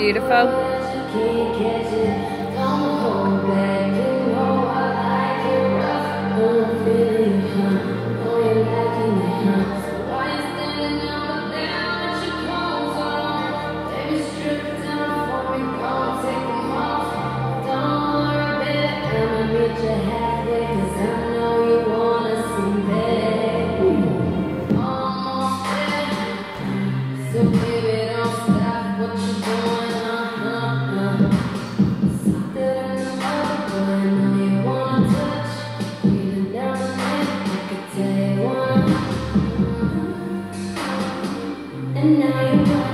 beautiful. So baby, don't stop what you're doing, Something in the water, I know you wanna touch. Breathing down the neck, I could tell you one. And now you